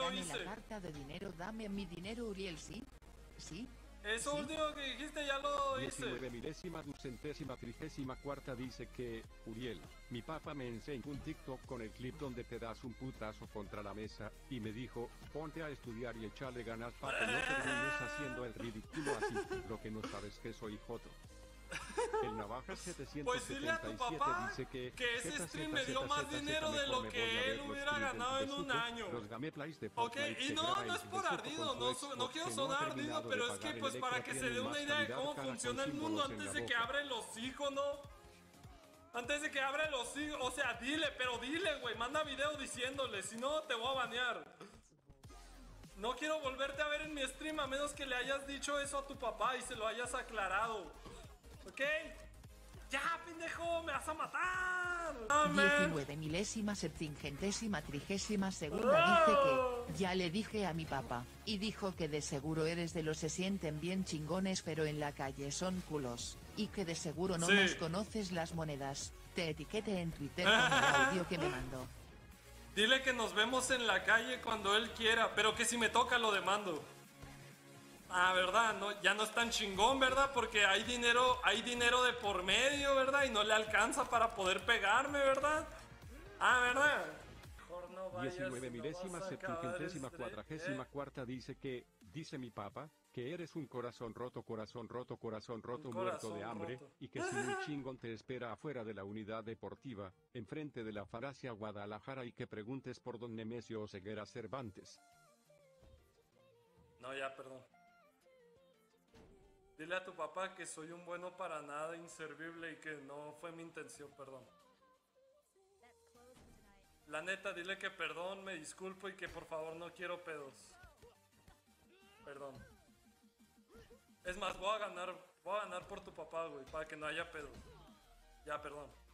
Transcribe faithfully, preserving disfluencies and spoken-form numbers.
lo Dame hice. la carta de dinero, dame mi dinero, Uriel, ¿sí? ¿Sí? Eso ¿Sí? último que dijiste ya lo hice. diecinueve milésima ducentésima trigésima cuarta dice que, Uriel, mi papá me enseñó un TikTok con el clip donde te das un putazo contra la mesa, y me dijo, ponte a estudiar y echarle ganas para que no termines haciendo el ridículo así, lo que no sabes que soy joto. El Navaja Pues dile a tu setecientos setenta y siete papá dice que, que ese Z, stream Z, me dio Z, más Z, dinero Z, de mejor lo me voy a que ver él los hubiera clips del ganado en un Besuco, año. Los gameplays de Ok, Fortnite y que no, graba no el es por Besuco ardido, con su no, su- no Xbox quiero que no ha sonar terminado ardido, de pero es que pagar el pues para Electra que se tiene dé más una idea de calidad cómo cara con funciona el mundo símbolos en antes la de que boca. abra el hocico, ¿no? Antes de que abra el hocico, o sea, dile, pero dile, güey, manda video diciéndole, si no te voy a banear. No quiero volverte a ver en mi stream a menos que le hayas dicho eso a tu papá y se lo hayas aclarado. ¿Ok? ¡Ya, pendejo! ¡Me vas a matar! ¡Amén! diecinueve milésima septingentésima trigésima segunda dice que, ya le dije a mi papá, y dijo que de seguro eres de los se sienten bien chingones pero en la calle son culos, y que de seguro no Sí. nos conoces las monedas, te etiquete en Twitter con el audio que me mandó. Dile que nos vemos en la calle cuando él quiera, pero que si me toca lo demando. Ah, ¿verdad? No, ya no es tan chingón, ¿verdad? Porque hay dinero, hay dinero de por medio, ¿verdad? Y no le alcanza para poder pegarme, ¿verdad? Ah, ¿verdad? Mejor no vayas, diecinueve si no milésima vas a acabar septuagésima estre- cuadragésima ¿eh? cuarta dice que, dice mi papá, que eres un corazón roto, corazón roto, corazón roto, Un muerto corazón de hambre, roto. y que si muy chingón te espera afuera de la unidad deportiva, enfrente de la Faracia Guadalajara, y que preguntes por don Nemesio Oseguera Cervantes. No, ya, perdón. Dile a tu papá que soy un bueno para nada, inservible y que no fue mi intención, perdón. La neta, dile que perdón, me disculpo y que por favor no quiero pedos. Perdón. Es más, voy a ganar, voy a ganar por tu papá, güey, para que no haya pedos. Ya, perdón.